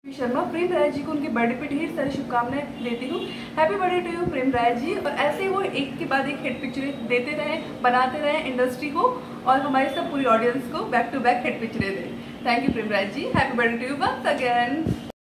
शर्मा प्रेम राय जी को उनके बर्थडे पे ढेर सारी शुभकामनाएं देती हूँ। Happy birthday to you Prem Rai ji. और ऐसे ही वो एक के बाद एक हिट पिक्चरें देते रहें, बनाते रहें इंडस्ट्री को और हमारी सब पूरी ऑडियंस को बैक टू बैक हिट पिक्चरें दें। Thank you Prem Rai ji. Happy birthday to you once again.